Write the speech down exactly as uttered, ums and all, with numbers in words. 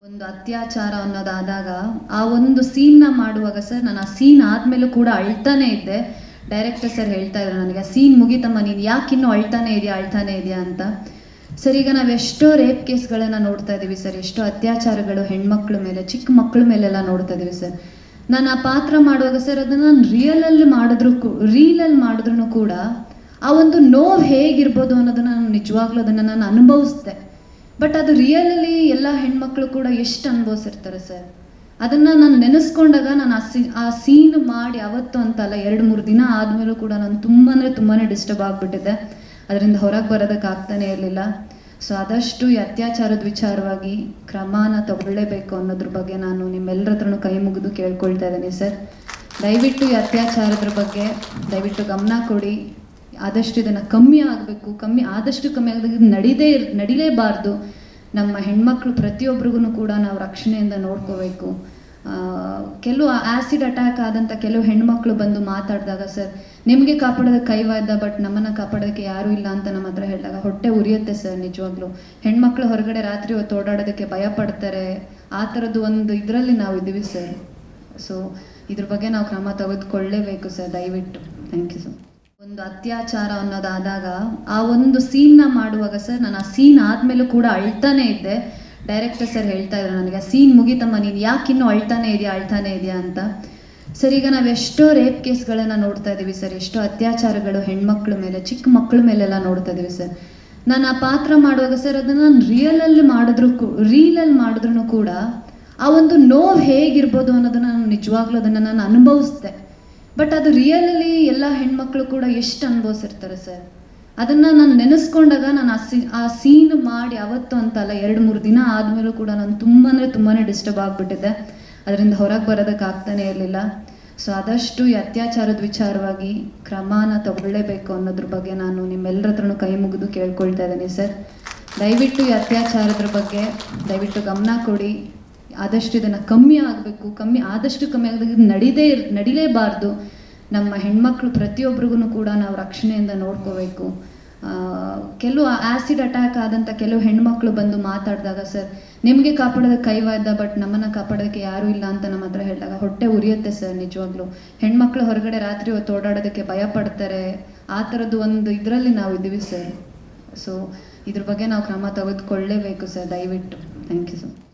ಒಂದು ಅತ್ಯಾಚಾರ ಅನ್ನೋದಾದಾಗ ಆ ಒಂದು ಸೀನ್ನ ಮಾಡುವಾಗ ಸರ್ ನಾನು ಆ ಸೀನ್ ಆದಮೇಲೂ ಕೂಡ ಅಳ್ತಾನೆ ಇದ್ದೆ. ಡೈರೆಕ್ಟರ್ ಸರ್ ಹೇಳ್ತಾ ಇದ್ರು ನನಗೆ, ಆ ಸೀನ್ ಮುಗಿತಮ್ಮ ನೀನು ಯಾಕೆ ಇನ್ನೂ ಅಳ್ತಾನೆ ಇದೆಯಾ ಅಳ್ತಾನೆ ಇದೆಯಾ ಅಂತ. ಸರ್ ಈಗ ನಾವು ಎಷ್ಟೋ ರೇಪ್ ಕೇಸ್ಗಳನ್ನು ನೋಡ್ತಾ ಇದ್ದೀವಿ ಸರ್, ಎಷ್ಟೋ ಅತ್ಯಾಚಾರಗಳು ಹೆಣ್ಮಕ್ಳ ಮೇಲೆ, ಚಿಕ್ಕ ಮಕ್ಕಳ ಮೇಲೆಲ್ಲ ನೋಡ್ತಾ ಇದ್ದೀವಿ ಸರ್. ನಾನು ಆ ಪಾತ್ರ ಮಾಡುವಾಗ ಸರ್ ಅದನ್ನು ನಾನು ರಿಯಲಲ್ಲಿ ಮಾಡಿದ್ರು ರೀಲಲ್ಲಿ ಮಾಡಿದ್ರು ಕೂಡ ಆ ಒಂದು ನೋವು ಹೇಗಿರ್ಬೋದು ಅನ್ನೋದನ್ನು ನಾನು ನಿಜವಾಗ್ಲೂ ಅದನ್ನು ನಾನು ಅನುಭವಿಸ್ದೆ. ಬಟ್ ಅದು ರಿಯಲಲ್ಲಿ ಎಲ್ಲ ಹೆಣ್ಮಕ್ಳು ಕೂಡ ಎಷ್ಟು ಅನುಭವಿಸಿರ್ತಾರೆ ಸರ್. ಅದನ್ನು ನಾನು ನೆನೆಸ್ಕೊಂಡಾಗ ನಾನು ಆ ಸಿ ಆ ಸೀನ್ ಮಾಡಿ ಅವತ್ತು ಅಂತಲ್ಲ ಎರಡು ಮೂರು ದಿನ ಆದಮೇಲೂ ಕೂಡ ನಾನು ತುಂಬ ಅಂದರೆ ತುಂಬಾ ಡಿಸ್ಟರ್ಬ್ ಆಗಿಬಿಟ್ಟಿದ್ದೆ. ಅದರಿಂದ ಹೊರಗೆ ಬರೋದಕ್ಕಾಗ್ತಾನೆ ಇರಲಿಲ್ಲ. ಸೊ ಆದಷ್ಟು ಈ ಅತ್ಯಾಚಾರದ ವಿಚಾರವಾಗಿ ಕ್ರಮನ ತಗೊಳ್ಳೇಬೇಕು ಅನ್ನೋದ್ರ ಬಗ್ಗೆ ನಾನು ನಿಮ್ಮೆಲ್ಲರ ಹತ್ರನೂ ಕೈ ಮುಗಿದು ಕೇಳ್ಕೊಳ್ತಾ ಇದ್ದೀನಿ ಸರ್. ದಯವಿಟ್ಟು ಈ ಅತ್ಯಾಚಾರದ ಬಗ್ಗೆ ದಯವಿಟ್ಟು ಗಮನ ಕೊಡಿ. ಆದಷ್ಟು ಇದನ್ನು ಕಮ್ಮಿ ಆಗಬೇಕು, ಕಮ್ಮಿ ಆದಷ್ಟು ಕಮ್ಮಿ ಆಗಬೇಕು. ಇದು ನಡೀದೇ ನಡಿಲೇಬಾರ್ದು. ನಮ್ಮ ಹೆಣ್ಮಕ್ಳು ಪ್ರತಿಯೊಬ್ಬರಿಗೂ ಕೂಡ ನಾವು ರಕ್ಷಣೆಯಿಂದ ನೋಡ್ಕೋಬೇಕು. ಕೆಲವು ಆ್ಯಸಿಡ್ ಅಟ್ಯಾಕ್ ಆದಂಥ ಕೆಲವು ಹೆಣ್ಮಕ್ಳು ಬಂದು ಮಾತಾಡಿದಾಗ ಸರ್ ನಿಮಗೆ ಕಾಪಾಡೋದಕ್ಕೆ ಕೈವಾದ ಬಟ್ ನಮ್ಮನ್ನು ಕಾಪಾಡೋದಕ್ಕೆ ಯಾರೂ ಇಲ್ಲ ಅಂತ ನಮ್ಮ ಹತ್ರ ಹೇಳಿದಾಗ ಹೊಟ್ಟೆ ಉರಿಯುತ್ತೆ ಸರ್. ನಿಜವಾಗ್ಲೂ ಹೆಣ್ಮಕ್ಳು ಹೊರಗಡೆ ರಾತ್ರಿ ಹೊತ್ತು ಓಡಾಡೋದಕ್ಕೆ ಭಯ ಪಡ್ತಾರೆ. ಆ ಥರದ್ದು ಒಂದು ಇದರಲ್ಲಿ ನಾವು ಇದ್ದೀವಿ ಸರ್. ಸೊ ಇದ್ರ ಬಗ್ಗೆ ನಾವು ಕ್ರಮ ತೆಗೆದುಕೊಳ್ಳೇಬೇಕು ಸರ್, ದಯವಿಟ್ಟು. Thank you sir. ಒಂದು ಅತ್ಯಾಚಾರ ಅನ್ನೋದಾದಾಗ ಆ ಒಂದು ಸೀನ್ನ ಮಾಡುವಾಗ ಸರ್ ನಾನು ಆ ಸೀನ್ ಆದಮೇಲೂ ಕೂಡ ಅಳ್ತಾನೆ ಇದ್ದೆ. ಡೈರೆಕ್ಟರ್ ಸರ್ ಹೇಳ್ತಾ ಇದ್ರು ನನಗೆ, ಆ ಸೀನ್ ಮುಗಿತಮ್ಮ ನೀನು ಯಾಕೆ ಇನ್ನೂ ಅಳ್ತಾನೆ ಇದೆಯಾ ಅಳ್ತಾನೆ ಇದೆಯಾ ಅಂತ. ಸರ್ ಈಗ ನಾವು ಎಷ್ಟೋ ರೇಪ್ ಕೇಸ್ಗಳನ್ನು ನೋಡ್ತಾ ಇದ್ದೀವಿ ಸರ್, ಎಷ್ಟೋ ಅತ್ಯಾಚಾರಗಳು ಹೆಣ್ಮಕ್ಳ ಮೇಲೆ, ಚಿಕ್ಕ ಮಕ್ಕಳ ಮೇಲೆಲ್ಲ ನೋಡ್ತಾ ಇದ್ದೀವಿ ಸರ್. ನಾನು ಆ ಪಾತ್ರ ಮಾಡುವಾಗ ಸರ್ ಅದನ್ನು ನಾನು ರಿಯಲಲ್ಲಿ ಮಾಡಿದ್ರು ರೀಲಲ್ಲಿ ಮಾಡಿದ್ರು ಕೂಡ ಆ ಒಂದು ನೋವು ಹೇಗಿರ್ಬೋದು ಅನ್ನೋದನ್ನು ನಾನು ನಿಜವಾಗ್ಲೂ ಅದನ್ನು ನಾನು ಅನುಭವಿಸ್ದೆ. ಬಟ್ ಅದು ರಿಯಲಲ್ಲಿ ಎಲ್ಲ ಹೆಣ್ಮಕ್ಳು ಕೂಡ ಎಷ್ಟು ಅನುಭವಿಸಿರ್ತಾರೆ ಸರ್. ಅದನ್ನು ನಾನು ನೆನೆಸ್ಕೊಂಡಾಗ ನಾನು ಆ ಸಿ ಆ ಸೀನ್ ಮಾಡಿ ಅವತ್ತು ಅಂತಲ್ಲ ಎರಡು ಮೂರು ದಿನ ಆದಮೇಲೂ ಕೂಡ ನಾನು ತುಂಬ ಅಂದರೆ ತುಂಬಾ ಡಿಸ್ಟರ್ಬ್ ಆಗಿಬಿಟ್ಟಿದ್ದೆ. ಅದರಿಂದ ಹೊರಗೆ ಬರೋದಕ್ಕಾಗ್ತಾನೆ ಇರಲಿಲ್ಲ. ಸೊ ಆದಷ್ಟು ಈ ಅತ್ಯಾಚಾರದ ವಿಚಾರವಾಗಿ ಕ್ರಮನ ತಗೊಳ್ಳೇಬೇಕು ಅನ್ನೋದ್ರ ಬಗ್ಗೆ ನಾನು ನಿಮ್ಮೆಲ್ಲರ ಹತ್ರನೂ ಕೈ ಮುಗಿದು ಕೇಳ್ಕೊಳ್ತಾ ಇದ್ದೀನಿ ಸರ್. ದಯವಿಟ್ಟು ಈ ಅತ್ಯಾಚಾರದ ಬಗ್ಗೆ ದಯವಿಟ್ಟು ಗಮನ ಕೊಡಿ. ಆದಷ್ಟು ಇದನ್ನು ಕಮ್ಮಿ ಆಗಬೇಕು, ಕಮ್ಮಿ ಆದಷ್ಟು ಕಮ್ಮಿ ಆಗಬೇಕು. ಇದು ನಡೀದೇ ನಡಿಲೇಬಾರ್ದು. ನಮ್ಮ ಹೆಣ್ಮಕ್ಳು ಪ್ರತಿಯೊಬ್ಬರಿಗೂ ಕೂಡ ನಾವು ರಕ್ಷಣೆಯಿಂದ ನೋಡ್ಕೋಬೇಕು. ಕೆಲವು ಆ್ಯಸಿಡ್ ಅಟ್ಯಾಕ್ ಆದಂಥ ಕೆಲವು ಹೆಣ್ಮಕ್ಳು ಬಂದು ಮಾತಾಡಿದಾಗ ಸರ್ ನಿಮಗೆ ಕಾಪಾಡೋದಕ್ಕೆ ಕೈವಾದ ಬಟ್ ನಮ್ಮನ್ನು ಕಾಪಾಡೋದಕ್ಕೆ ಯಾರೂ ಇಲ್ಲ ಅಂತ ನಮ್ಮ ಹತ್ರ ಹೇಳಿದಾಗ ಹೊಟ್ಟೆ ಉರಿಯುತ್ತೆ ಸರ್. ನಿಜವಾಗ್ಲೂ ಹೆಣ್ಮಕ್ಳು ಹೊರಗಡೆ ರಾತ್ರಿ ಹೊತ್ತು ಓಡಾಡೋದಕ್ಕೆ ಭಯ ಪಡ್ತಾರೆ. ಆ ಥರದ್ದು ಒಂದು ಇದರಲ್ಲಿ ನಾವು ಇದ್ದೀವಿ ಸರ್. ಸೊ ಇದ್ರ ಬಗ್ಗೆ ನಾವು ಕ್ರಮ ತೆಗೆದುಕೊಳ್ಳೇಬೇಕು ಸರ್, ದಯವಿಟ್ಟು. Thank you sir.